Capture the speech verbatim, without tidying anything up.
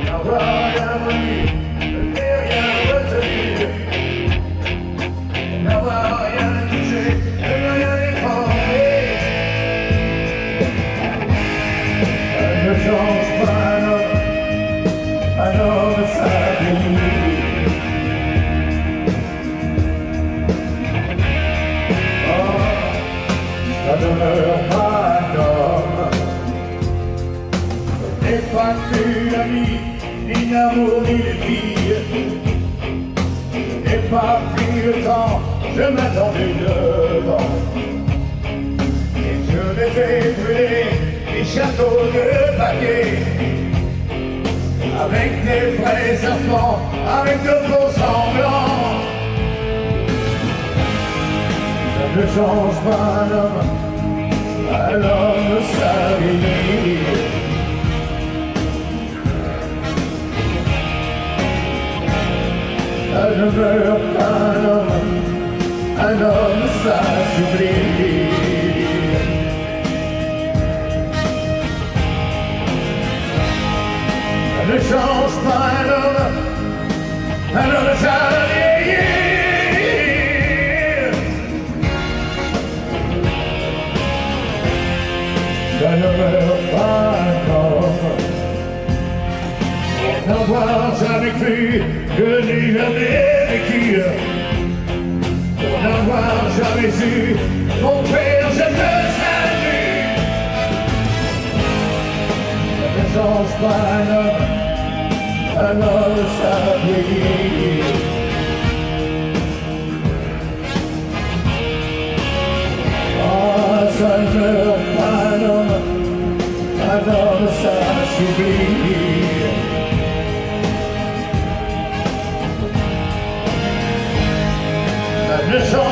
n'avoir rien voulu, ne n'ai rien retenu, n'avoir rien touché, ne rien défendre. Elle ne change pas un homme, un homme sa vie. Ça ne meurt pas un homme, n'est pas plus l'ami, ni l'amour, ni les filles. N'ai pas pris le temps, je m'attendais devant. Et je les ai brûlés, les châteaux de papier, avec des vrais serpents, avec de faux semblants. Ça ne change pas un homme, un homme sa vie. Ça ne meurt pas un homme, un homme ça s'oublie. Ça ne change pas un homme, un homme ça vieillit. Ça ne meurt pas un homme, n'avoir jamais cru que n'ai jamais vécu, pour n'avoir jamais su mon père, je te salue. Ça ne change pas un homme, un homme sa vie. Ah, ça ne meurt pas un homme, un homme ça s'oublie. Ça ne change